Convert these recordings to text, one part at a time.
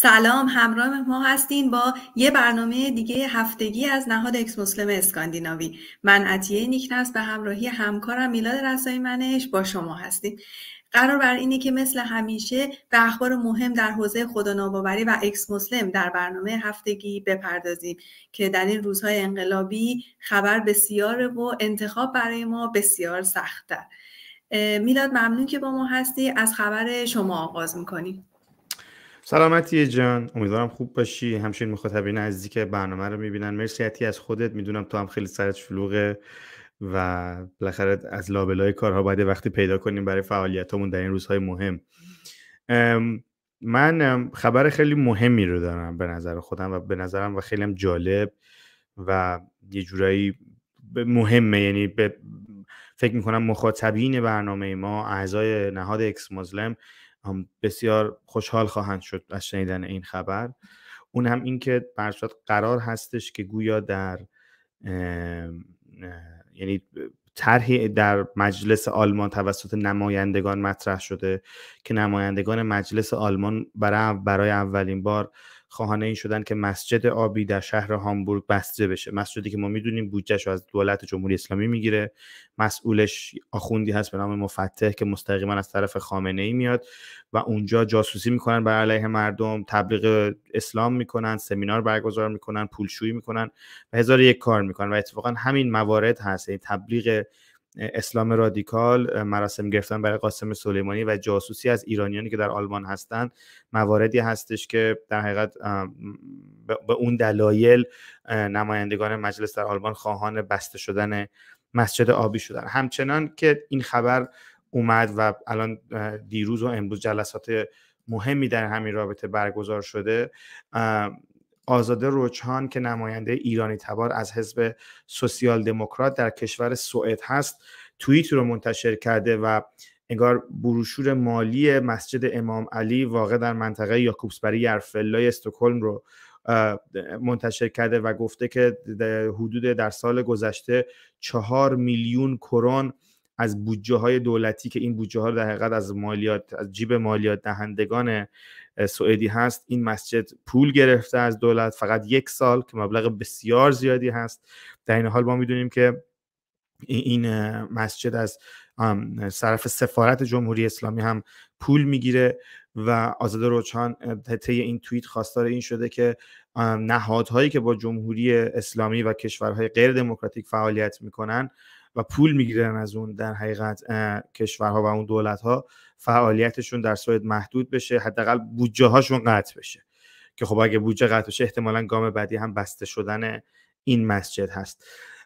سلام، همراه ما هستین با یه برنامه دیگه هفتگی از نهاد اکس مسلم اسکاندیناوی. من عطیه نیکنست به همراهی همکارم میلاد رسایی منش با شما هستیم. قرار بر اینه که مثل همیشه به اخبار مهم در حوزه خداناباوری و اکس مسلم در برنامه هفتگی بپردازیم که در این روزهای انقلابی خبر بسیاره و انتخاب برای ما بسیار سخته. میلاد ممنون که با ما هستی. از خبر شما آغاز میکنیم. سلامتی جان، امیدوارم خوب باشی. همچنین مخاطبین عزیزی که برنامه رو میبینن، مرسی عطیه از خودت. میدونم تو هم خیلی سرت شلوغه و بالاخره از لابلای کارها باید وقتی پیدا کنیم برای فعالیتامون در این روزهای مهم. من خبر خیلی مهمی رو دارم به نظر خودم و به نظرم و خیلی هم جالب و یه جورایی مهمه. یعنی فکر میکنم مخاطبین برنامه ما، اعضای نهاد اکس مسلم، بسیار خوشحال خواهند شد از شنیدن این خبر. اون هم این که برصورت قرار هستش که گویا در یعنی طرحی در مجلس آلمان توسط نمایندگان مطرح شده که نمایندگان مجلس آلمان برای اولین بار خواهان این شدن که مسجد آبی در شهر هامبورگ بسته بشه. مسجدی که ما میدونیم بودجهش از دولت جمهوری اسلامی میگیره، مسئولش آخوندی هست به نام مفتح که مستقیما از طرف خامنه ای میاد و اونجا جاسوسی میکنن بر علیه مردم، تبلیغ اسلام میکنن، سمینار برگزار میکنن، پولشویی میکنن و هزار یک کار میکنن. و اتفاقا همین موارد هست، این تبلیغ اسلام رادیکال، مراسم گرفتن برای قاسم سلیمانی و جاسوسی از ایرانیانی که در آلمان هستند، مواردی هستش که در حقیقت به اون دلایل نمایندگان مجلس در آلمان خواهان بسته شدن مسجد آبی شدن. همچنان که این خبر اومد و الان دیروز و امروز جلسات مهمی در همین رابطه برگزار شده، آزاده رجحان که نماینده ایرانی تبار از حزب سوسیال دموکرات در کشور سوئد هست، توییت رو منتشر کرده و انگار بروشور مالی مسجد امام علی واقع در منطقه یاکوبسبری یرفلای استکهلم رو منتشر کرده و گفته که حدود در سال گذشته 4 میلیون کرون از بودجه های دولتی که این بودجه ها در حقیقت از جیب مالیات دهندگان سوئدی هست، این مسجد پول گرفته از دولت فقط 1 سال که مبلغ بسیار زیادی هست. در این حال ما میدونیم که این مسجد از طرف سفارت جمهوری اسلامی هم پول میگیره و آزاده رجحان طی این توییت خواستار این شده که نهادهایی که با جمهوری اسلامی و کشورهای غیر دموکراتیک فعالیت میکنن و پول میگیرن از اون در حقیقت کشورها و اون دولت‌ها، فعالیتشون در سوئد محدود بشه، حداقل بودجه هاشون قطع بشه. که خب اگه بودجه قطع بشه احتمالاً گام بعدی هم بسته شدن این مسجد هست.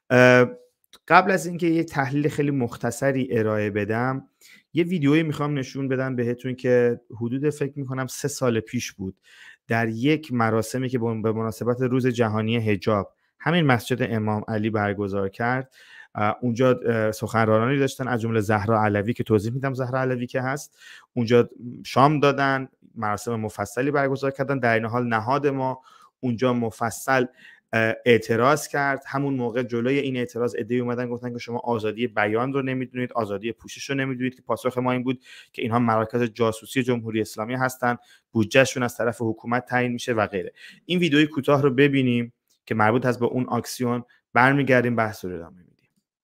قبل از اینکه یه تحلیل خیلی مختصری ارائه بدم، یه ویدیویی میخوام نشون بدم بهتون که حدود فکر میکنم 3 سال پیش بود، در یک مراسمی که به مناسبت روز جهانی حجاب همین مسجد امام علی برگزار کرد. اونجا سخنرانانی داشتن از جمله زهرا علوی که توضیح میدم زهرا علوی که هست. اونجا شام دادن، مراسم مفصلی برگزار کردن. در این حال نهاد ما اونجا مفصل اعتراض کرد. همون موقع جلوی این اعتراض عده‌ای اومدن گفتن که شما آزادی بیان رو نمیدونید، آزادی پوشش رو نمیدونید، که پاسخ ما این بود که اینها مراکز جاسوسی جمهوری اسلامی هستن، بودجهشون از طرف حکومت تعیین میشه و غیره. این ویدیوی کوتاه رو ببینیم که مربوط هست به اون آکسیون، برمیگردیم بحث رو ادامه میدیم.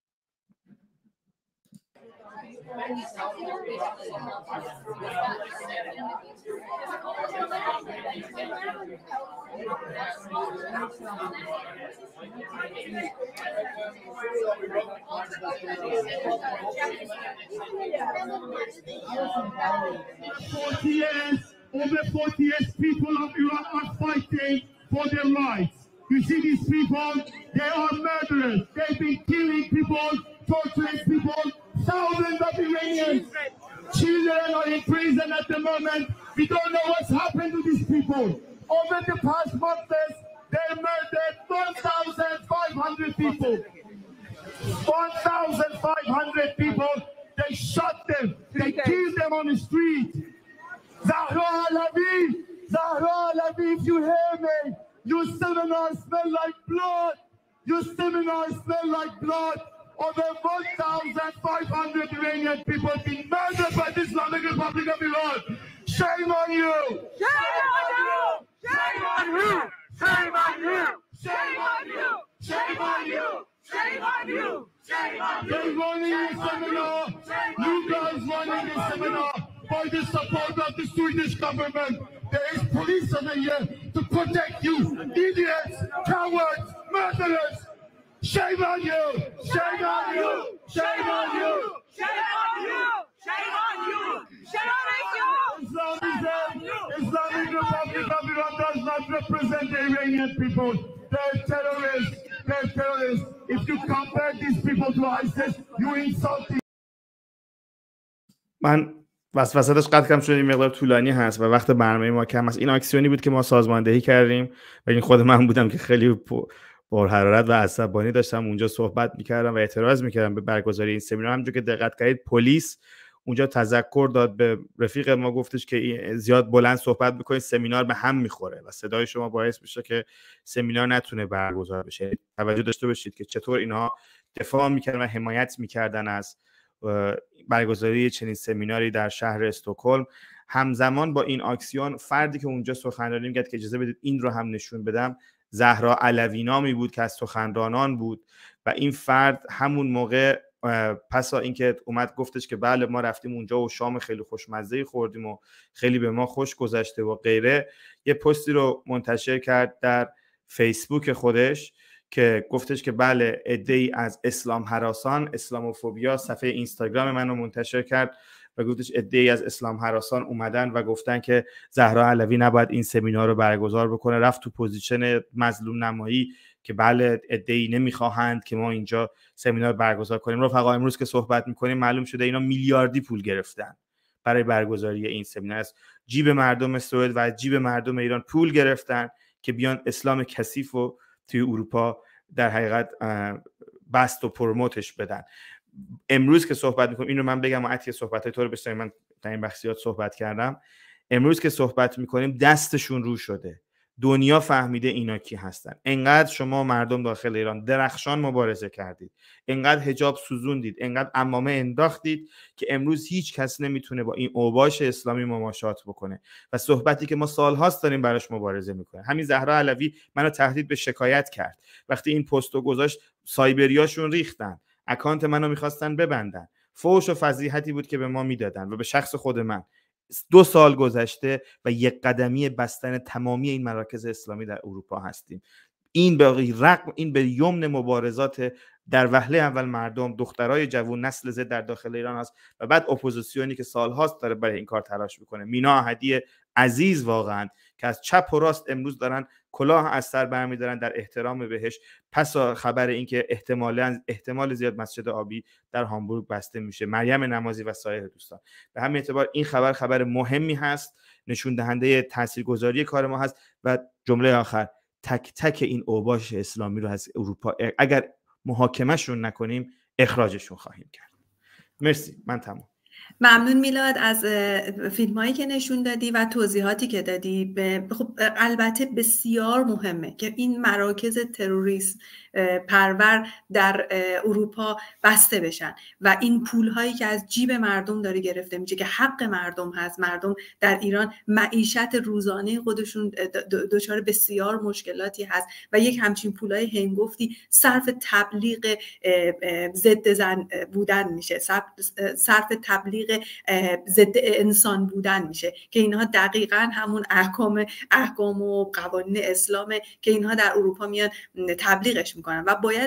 Over 40 years, people of Iran are fighting for their lives. You see these people, they are murderers. They've been killing people, torturing people. Thousands of Iranians, children are in prison at the moment. We don't know what's happened to these people. Over the past months, they murdered 1,500 people. 1,500 people. They shot them. They killed them on the street. Zahra Alavi, if you hear me, your seminars smell like blood. Your seminars smell like blood. Over 1,500 Iranian people have been murdered by the Islamic Republic of Iran. Shame on you! Shame on you! was running this seminar by the support of the Swedish government. There is police over here to protect you, idiots, cowards, murderers. Shame on you! Shame on you! Shame on you! Shame on you! Shame on you! Shame on you! Islamic Republic of Iran does not represent the Iranian people. They're terrorists. They're terrorists. If you compare these people to ISIS, you insult them. من وسطش قطع کردم چون این مقدار طولانی هست و وقت برنامه ما کم است. این اکسیونی بود که ما سازماندهی کردیم و این خود من بودم که خیلی پرحرارت و عصبانی داشتم اونجا صحبت میکردم و اعتراض میکردم به برگزاری این سمینار. همونجور که دقت کردید پلیس اونجا تذکر داد به رفیق ما، گفتش که زیاد بلند صحبت بکنید سمینار به هم میخوره و صدای شما باعث میشه که سمینار نتونه برگزار بشه. توجه داشته باشید که چطور اینها دفاع میکردن و حمایت میکردن از برگزاری چنین سمیناری در شهر استکهلم. همزمان با این اکسیون فردی که اونجا سخنرانی میکرد که اجازه بدید این رو هم نشون بدم، زهرا علوی نامی بود که از سخنرانان بود و این فرد همون موقع پس اینکه اومد گفتش که بله ما رفتیم اونجا و شام خیلی خوشمزه‌ای خوردیم و خیلی به ما خوش گذشته و غیره، یه پستی رو منتشر کرد در فیسبوک خودش که گفتش که بله عده‌ای از اسلام هراسان، اسلاموفوبیا، صفحه اینستاگرام منو منتشر کرد و گفتش عده‌ای از اسلام هراسان اومدن و گفتن که زهرا علوی نباید این سمینار رو برگزار بکنه. رفت تو پوزیشن مظلوم نمایی که بله عده‌ای نمیخواهند که ما اینجا سمینار برگزار کنیم. رفقا امروز که صحبت میکنیم معلوم شده اینا میلیاردی پول گرفتن برای برگزاری این سمینار. از جیب مردم سوئد و از جیب مردم ایران پول گرفتن که بیان اسلام کثیف رو توی اروپا در حقیقت بست و پروموتش بدن. امروز که صحبت میکنم این رو من بگم و عطیه صحبتای تو رو بشنویم، من در این بخشیات صحبت کردم. امروز که صحبت میکنیم دستشون رو شده، دنیا فهمیده اینا کی هستن. انقدر شما مردم داخل ایران درخشان مبارزه کردید، انقدر حجاب سوزوندید، انقدر عمامه انداختید که امروز هیچ کس نمیتونه با این اوباش اسلامی مماشات بکنه و صحبتی که ما سالهاست داریم براش مبارزه میکنه. همین زهرا علوی منو تهدید به شکایت کرد وقتی این پستو گذاشت، سایبریاشون ریختن، اکانت منو میخواستن ببندن، فحش و فضیحتی بود که به ما میدادن و به شخص خود من. 2 سال گذشته و یک قدمی بستن تمامی این مراکز اسلامی در اروپا هستیم. این به یمن مبارزات در وهله اول مردم، دخترای جوان، نسل زد در داخل ایران هست و بعد اپوزیسیونی که سالهاست داره برای این کار تلاش میکنه. مینا احدی عزیز واقعا که از چپ و راست امروز دارن کلاه از سر برمی‌دارن در احترام بهش پس خبر این که احتمال زیاد مسجد آبی در هامبورگ بسته میشه. مریم نمازی و سایر دوستان، به همین اعتبار این خبر مهمی هست، نشون دهنده تاثیرگذاری کار ما هست. و جمله آخر، تک تک این اوباش اسلامی رو از اروپا اگر محاکمهشون نکنیم اخراجشون خواهیم کرد. مرسی، من تمام. ممنون میلاد از فیلم هایی که نشون دادی و توضیحاتی که دادی. خب البته بسیار مهمه که این مراکز تروریسم پرور در اروپا بسته بشن و این پول هایی که از جیب مردم داره گرفته میشه که حق مردم هست. مردم در ایران معیشت روزانه خودشون دچار بسیار مشکلاتی هست و یک همچین پول های هنگفتی صرف تبلیغ ضد زن بودن میشه، صرف تبلیغ ضد انسان بودن میشه که اینها دقیقاً همون احکام و قوانین اسلامه که اینها در اروپا میان تبلیغش میکنن و باید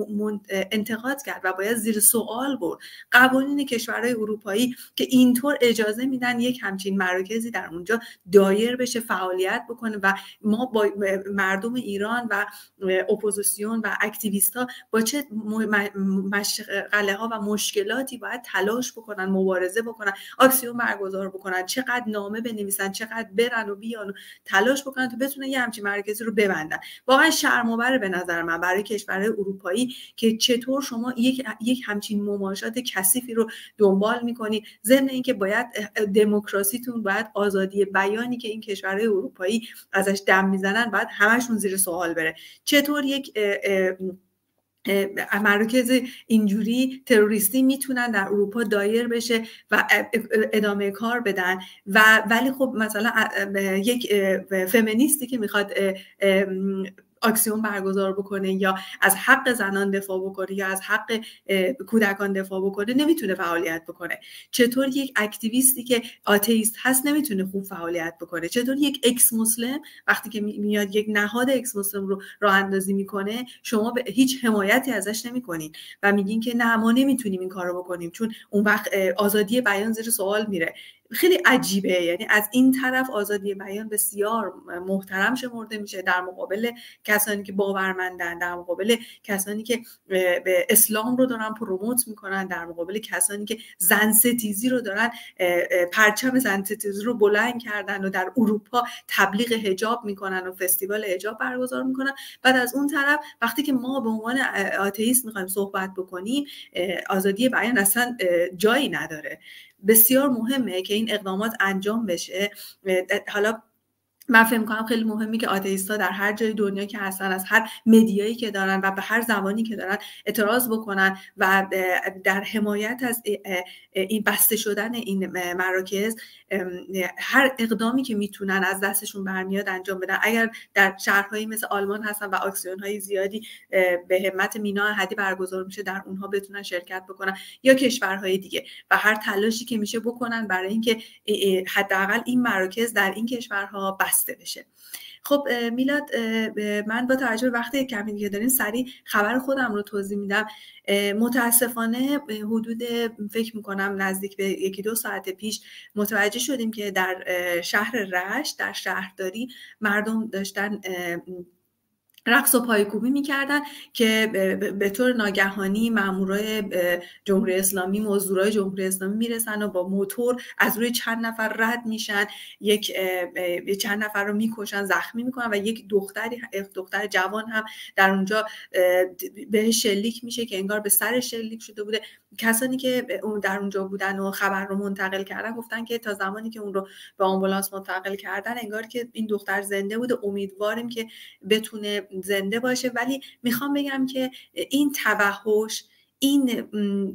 انتقاد کرد و باید زیر سوال برد قوانین کشورهای اروپایی که اینطور اجازه میدن یک همچین مراکزی در اونجا دایر بشه، فعالیت بکنه و ما با مردم ایران و اپوزیسیون و اکتیویست ها با چه مشغله ها و مشکلاتی باید تلاش بکنن، مبارزه بکنن، اکسیون برگزار بکنن، چقدر نامه بنویسن، چقدر برن و بیان و تلاش بکنن تا بتونن یه همچین مرکزی رو ببندن. واقعا شرم‌آوره به نظر من برای کشورهای اروپایی که چطور شما یک همچین مماشات کثیفی رو دنبال میکنید، ضمن اینکه باید دموکراسیتون، باید آزادی بیانی که این کشورهای اروپایی ازش دم میزنن باید همشون زیر سوال بره. چطور یک مراکز اینجوری تروریستی میتونن در اروپا دایر بشه و ادامه کار بدن ولی خب مثلا یک فمینیستی که میخواد آکسیون برگزار بکنه یا از حق زنان دفاع بکنه یا از حق کودکان دفاع بکنه نمیتونه فعالیت بکنه؟ چطور یک اکتیویستی که آتئیست هست نمیتونه خوب فعالیت بکنه؟ چطور یک اکس مسلم وقتی که میاد یک نهاد اکس مسلم رو راه اندازی میکنه شما به هیچ حمایتی ازش نمیکنین و میگین که نه ما نمیتونیم این کارو بکنیم چون اون وقت آزادی بیان زیر سوال میره؟ خیلی عجیبه. یعنی از این طرف آزادی بیان بسیار محترم شمرده میشه در مقابل کسانی که باورمندن، در مقابل کسانی که به اسلام رو دارن پروموت میکنن، در مقابل کسانی که زن ستیزی رو دارن، پرچم زن ستیزی رو بلند کردن و در اروپا تبلیغ حجاب میکنن و فستیوال حجاب برگزار میکنن. بعد از اون طرف وقتی که ما به عنوان آتئیست میخوایم صحبت بکنیم آزادی بیان اصلا جایی نداره. بسیار مهمه که این اقدامات انجام بشه. حالا من فکر می‌کنم خیلی مهمه که آتئیست‌ها در هر جای دنیا که هستن از هر مدیایی که دارن و به هر زبانی که دارن اعتراض بکنن و در حمایت از این بسته شدن این مراکز هر اقدامی که میتونن از دستشون برمیاد انجام بدن. اگر در شهرهایی مثل آلمان هستن و اکسیون‌های زیادی به همت مینا احدی برگزار میشه در اونها بتونن شرکت بکنن یا کشورهای دیگه و هر تلاشی که میشه بکنن برای اینکه حداقل این مراکز در این کشورها بسته بشه. خب میلاد، من با توجه به وقت کمی که داریم سریع خبر خودم رو توضیح میدم. متاسفانه حدود فکر میکنم نزدیک به 1-2 ساعت پیش متوجه شدیم که در شهر رشت در شهرداری مردم داشتن رقص و پایکوبی میکردن که به طور ناگهانی مامورای جمهوری اسلامی مزدورای جمهوری اسلامی میرسن و با موتور از روی چند نفر رد میشن، چند نفر رو میکشن، زخمی میکنن و یک دختر جوان هم در اونجا به شلیک میشه که انگار به سر شلیک شده بوده. کسانی که در اونجا بودن و خبر رو منتقل کردن گفتن که تا زمانی که اون رو به آمبولانس منتقل کردن انگار که این دختر زنده بوده. امیدواریم که بتونه زنده باشه. ولی میخوام بگم که این توحش، این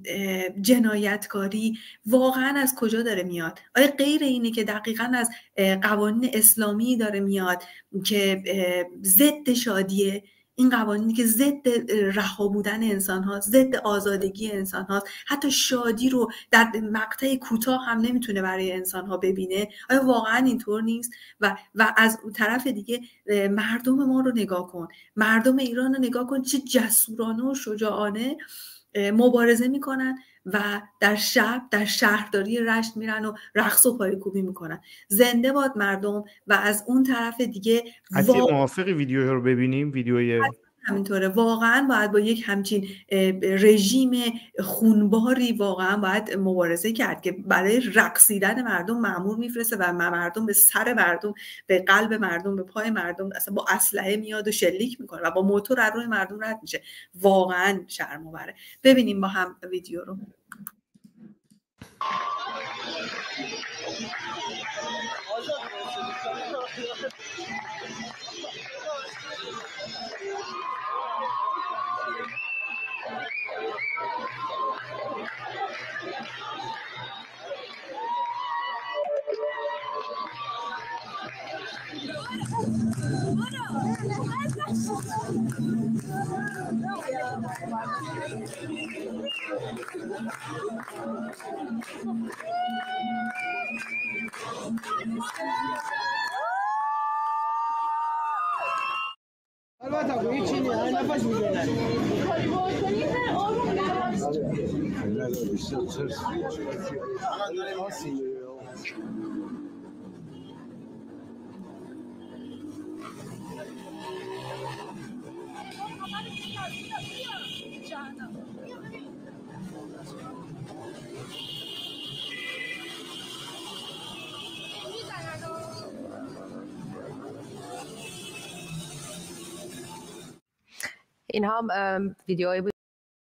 جنایتکاری واقعا از کجا داره میاد؟ آیا غیر اینه که دقیقاً از قوانین اسلامی داره میاد که ضد شادیه؟ این قوانینی که ضد رها بودن انسان ها، ضد آزادگی انسان ها، حتی شادی رو در مقطع کوتاه هم نمیتونه برای انسان ها ببینه. آیا واقعا اینطور نیست؟ و از طرف دیگه مردم ما رو نگاه کن، مردم ایران رو نگاه کن، چه جسورانه و شجاعانه مبارزه میکنن و در شب در شهرداری رشت میرن و رقص و پایکوبی میکنن. زنده باد مردم. و از اون طرف دیگه موافقی ویدیو رو ببینیم؟ ویدیوی همینطوره. واقعا باید با یک همچین رژیم خونباری واقعا باید مبارزه کرد که برای رقصیدن مردم مأمور میفرسته و مردم به سر مردم، به قلب مردم، به پای مردم اصلا با اسلحه میاد و شلیک میکنه و با موتور از روی مردم رد میشه. واقعا شرم‌آوره. ببینیم با هم ویدیو رو. این هم ویدیوهایی بود.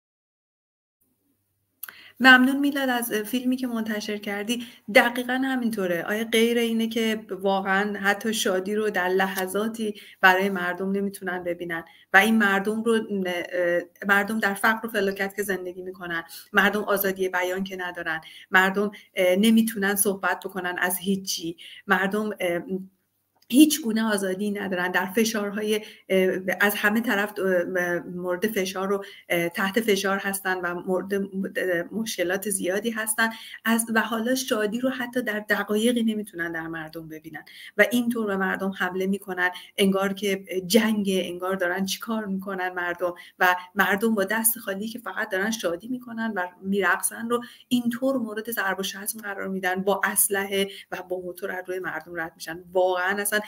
ممنون میلاد از فیلمی که منتشر کردی. دقیقا همینطوره. آیا غیر اینه که واقعا حتی شادی رو در لحظاتی برای مردم نمیتونن ببینن و این مردم در فقر و فلاکت که زندگی میکنن، مردم آزادی بیان که ندارن، مردم نمیتونن صحبت بکنن از هیچی، مردم هیچ گونه آزادی ندارن، در فشارهای از همه طرف مورد فشار و تحت فشار هستن و مورد مشکلات زیادی هستن و حالا شادی رو حتی در دقایقی نمیتونن در مردم ببینن و اینطور به مردم حمله میکنن، انگار که جنگه، انگار دارن چیکار میکنن مردم با دست خالی که فقط دارن شادی میکنن و میرقصن رو اینطور مورد ضرب و شتم قرار میدن، با اسلحه و با موتور از روی مردم رد میشن. واقعا اصلا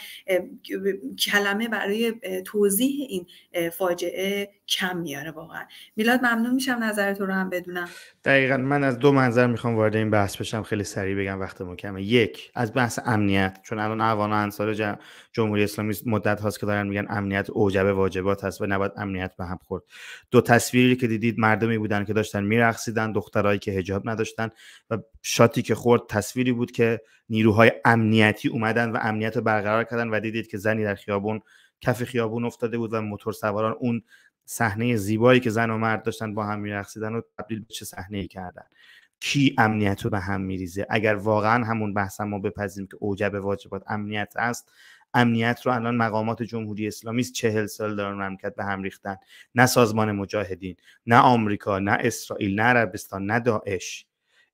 کلمه برای توضیح این فاجعه کم میاره. واقعا میلاد ممنون میشم نظرت رو هم بدونم. دقیقاً من از دو منظر میخوام وارد این بحث بشم، خیلی سریع بگم وقتمون کمه. یک، از بحث امنیت، چون الان اعوان و انصار جمهوری اسلامی مدت هاست که دارن میگن امنیت اوجب واجبات هست و نباید امنیت به هم خورد. دو تصویری که دیدید مردمی بودن که داشتن میرقصیدن، دخترایی که حجاب نداشتن و شاتی که خورد تصویری بود که نیروهای امنیتی اومدن و امنیت رو برقرار کردن و دیدید که زنی در خیابون کف خیابون افتاده بود و موتور سواران اون صحنه زیبایی که زن و مرد داشتن با هم میرقصیدن و تبدیل به چه صحنه‌ای کردن. کی امنیت رو به هم میریزه؟ اگر واقعا همون بحث ما بپذیریم که اوجب واجبات امنیت است، امنیت رو الان مقامات جمهوری اسلامی 40 سال دارن مملکت به هم ریختن. نه مجاهدین، نه آمریکا، نه اسرائیل، نه عربستان، نه داعش.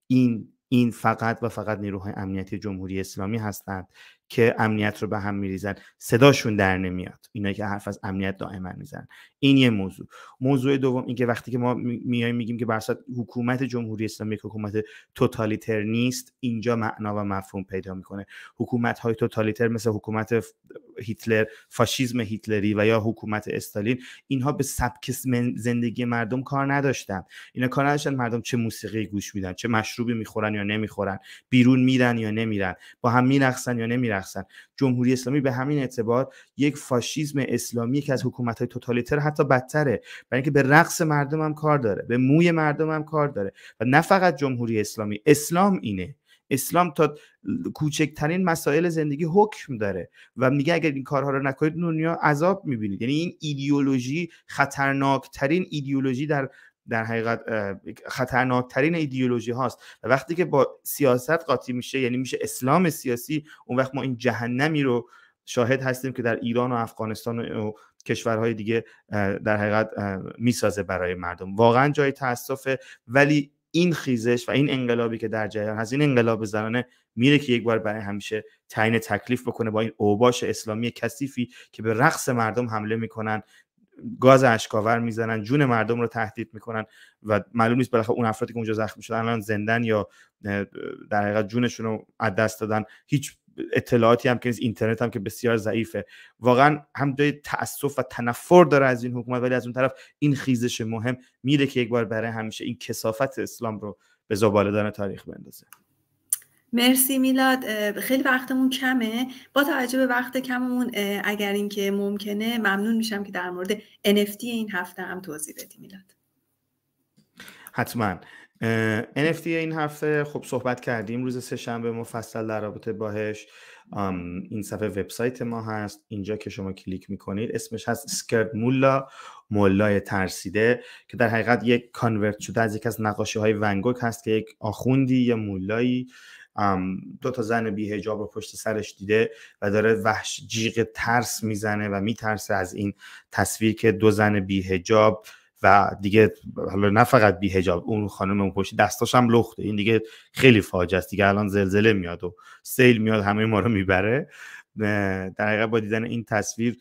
این فقط و فقط نیروهای امنیتی جمهوری اسلامی هستند که امنیت رو به هم میریزن. صداشون در نمیاد، اینایی که حرف از امنیت دائما میزنن. این یه موضوع دوم این که وقتی که ما میایم میگیم که بر اساس حکومت جمهوری اسلامی یک حکومت توتالیتر نیست، اینجا معنا و مفهوم پیدا میکنه. حکومت های توتالیتر مثل حکومت هیتلر، فاشیسم هیتلری و یا حکومت استالین، اینها به سبک زندگی مردم کار نداشتن. اینا کار نداشتن مردم چه موسیقی گوش میدن، چه مشروبی میخورن یا نمیخورن، بیرون میرن یا نمیرن، با هم میرقصن یا نمیرقصن. جمهوری اسلامی به همین اعتبار یک فاشیسم اسلامی که از حکومت‌های توتالیتر حتی بدتره، برای اینکه به رقص مردم هم کار داره، به موی مردم هم کار داره. و نه فقط جمهوری اسلامی، اسلام اینه. اسلام تا کوچکترین مسائل زندگی حکم داره و میگه اگر این کارها رو نکنید دنیا عذاب میبینید. یعنی این ایدئولوژی خطرناکترین ایدئولوژی در حقیقت خطرناکترین ایدئولوژی هاست و وقتی که با سیاست قاطی میشه، یعنی میشه اسلام سیاسی، اون وقت ما این جهنمی رو شاهد هستیم که در ایران و افغانستان و کشورهای دیگه در حقیقت میسازه برای مردم. واقعا جای تأسفه، ولی این خیزش و این انقلابی که در جریان هست، این انقلاب زنانه میره که یک بار برای همیشه تعیین تکلیف بکنه با این اوباش اسلامی کثیفی که به رقص مردم حمله میکنن، گاز اشکاور میزنن، جون مردم رو تهدید میکنن و معلوم نیست بالاخره اون افرادی که اونجا زخمی شدن الان زندن یا در حقیقت جونشون رو از دست دادن. هیچ اطلاعاتی هم که نیست، اینترنت هم که بسیار ضعیفه. واقعا هم جای تأسف و تنفر داره از این حکومت، ولی از اون طرف این خیزش مهم میره که یک بار برای همیشه این کثافت اسلام رو به زباله‌دان تاریخ بندازه. مرسی میلاد. خیلی وقتمون کمه. با توجه به وقت کممون اگر این که ممکنه ممنون میشم که در مورد NFT این هفته هم توضیح بدی میلاد. حتما. NFT این هفته خب صحبت کردیم روز سه‌شنبه مفصل در رابطه باهش. این صفحه وبسایت ما هست، اینجا که شما کلیک میکنید اسمش هست اسکرد مولا، مولای ترسیده، که در حقیقت یک کانورت شده از یک از نقاشی های ون گوگ هست که یک آخوندی یا مولایی دو تا زن بی حجاب رو پشت سرش دیده و داره جیغ ترس میزنه و میترسه از این تصویر که دو زن بی حجاب و دیگه حالا نه فقط بی حجاب، اون خانم اون پشتی دستاش هم لخته. این دیگه خیلی فاجعه است دیگه. الان زلزله میاد و سیل میاد همه ما رو میبره. در حقیقت با دیدن این تصویر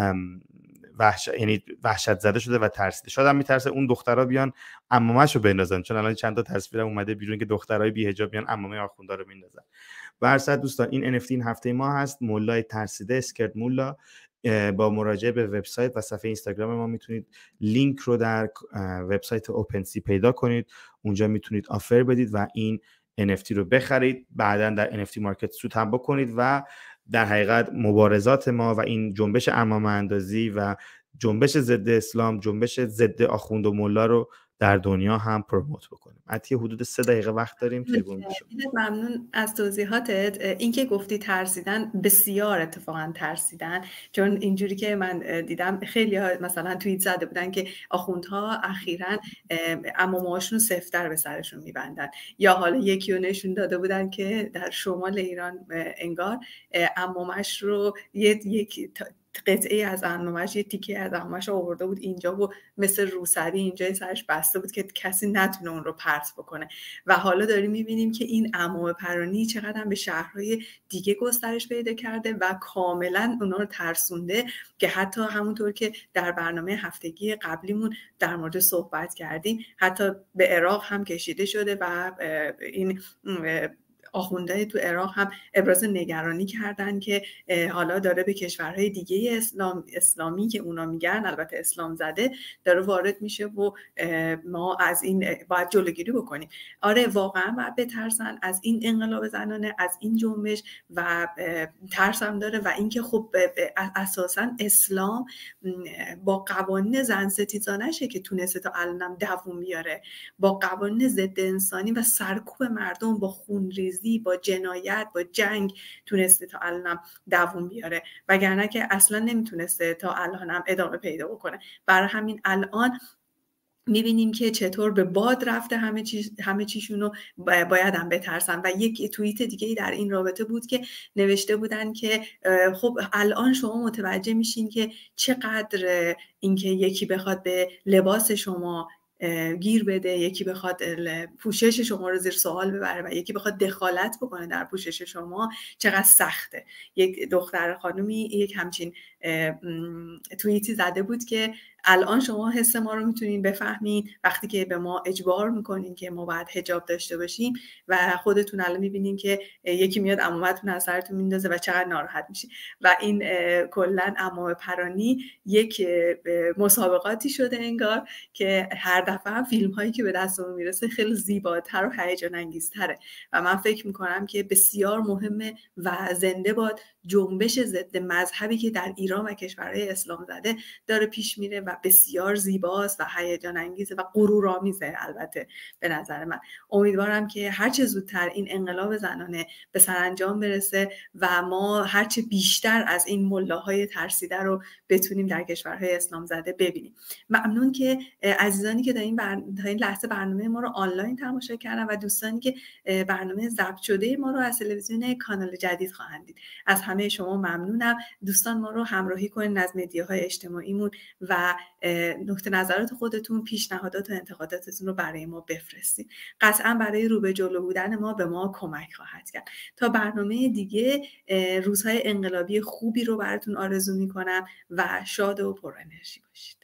یعنی وحشت زده شده و ترسیده. شاید هم میترسه اون دخترها بیان عمامه‌شو بندازن، چون الان چند تا تصویرم اومده بیرون که دخترای بی حجاب بیان عمامه آخوندا رو میندازن. به هر صورت دوستان این NFT این هفته ما هست، مولای ترسیده، اسکرد مولا. با مراجعه به وبسایت و صفحه اینستاگرام ما میتونید لینک رو در وبسایت اوپنسی پیدا کنید، اونجا میتونید آفر بدید و این NFT رو بخرید، بعداً در NFT مارکت سود هم بکنید و در حقیقت مبارزات ما و این جنبش عمامه اندازی و جنبش ضد اسلام، جنبش ضد آخوند و ملا رو در دنیا هم پروموت بکنیم. عطیه حدود 3 دقیقه وقت داریم. تریبون بشیم. ممنون از توضیحاتت. این که گفتی ترسیدن، بسیار اتفاقا ترسیدن، چون اینجوری که من دیدم خیلی ها مثلا توییت زده بودن که آخوندها اخیراً عمومهاشون سفتر به سرشون میبندن، یا حالا یکی رو نشون داده بودن که در شمال ایران انگار عمومش رو یک قطعه از عمومش، یه تیکه از عمومش رو آورده بود اینجا و مثل روسری اینجای سرش بسته بود که کسی نتونه اون رو پرت بکنه. و حالا داریم میبینیم که این عموم پرانی چقدر به شهرهای دیگه گسترش پیدا کرده و کاملا اونا رو ترسونده، که حتی همونطور که در برنامه هفتگی قبلیمون در مورد صحبت کردیم، حتی به عراق هم کشیده شده و این آخوندهای تو عراق هم ابراز نگرانی کردن که حالا داره به کشورهای دیگه اسلامی که اونا میگن البته اسلام زده داره وارد میشه و ما از این باید جلوگیری بکنیم. آره واقعا باید بترسن از این انقلاب زنانه، از این جنبش، و ترسم داره. و اینکه خب اساسا اسلام با قوانین زن ستیزانشه که تونسته تا الانم دووم بیاره، با قوانین ضد انسانی و سرکوب مردم، با خونریزی، با جنایت، با جنگ تونسته تا الانم دووم بیاره، وگرنه که اصلا نمیتونسته تا الانم ادامه پیدا بکنه. برای همین الان میبینیم که چطور به باد رفته همه چیشونو، باید هم بترسن. و یک توییت دیگه در این رابطه بود که نوشته بودن که خب الان شما متوجه میشین که چقدر اینکه یکی بخواد به لباس شما گیر بده، یکی بخواد پوشش شما رو زیر سوال ببره و یکی بخواد دخالت بکنه در پوشش شما چقدر سخته. یک دختر خانومی یک همچین توییتی زده بود که الان شما حس ما رو میتونین بفهمین وقتی که به ما اجبار میکنین که ما باید حجاب داشته باشیم و خودتون الان میبینین که یکی میاد عمومتون از سرتون میندازه و چقدر ناراحت میشین. و این کلا عموم پرانی یک مسابقاتی شده انگار که هر دفعه فیلم هایی که به دستمون میرسه خیلی زیباتر و هیجان انگیزتره. و من فکر میکنم که بسیار مهمه و زنده باد جنبش ضد مذهبی که در ایران و کشورهای اسلام زده داره پیش میره و بسیار زیباست و هیجان انگیزه و غرورآمیزه. البته به نظر من امیدوارم که هرچه زودتر این انقلاب زنانه به سرانجام برسه و ما هرچه بیشتر از این ملاهای ترسیده رو بتونیم در کشورهای اسلام زده ببینیم. ممنون که عزیزانی که تا این لحظه برنامه ما رو آنلاین تماشا کردن و دوستانی که برنامه ضبط شده ما رو از تلویزیون کانال جدید خواهند دید. از همه شما ممنونم. دوستان ما رو همراهی کنین از مدیاهای اجتماعیمون و نقطه نظرات خودتون، پیشنهادات و انتقاداتتون رو برای ما بفرستین. قطعا برای رو به جلو بودن ما به ما کمک خواهد کرد. تا برنامه دیگه روزهای انقلابی خوبی رو براتون آرزو میکنم و شاد و پر انرژی باشید.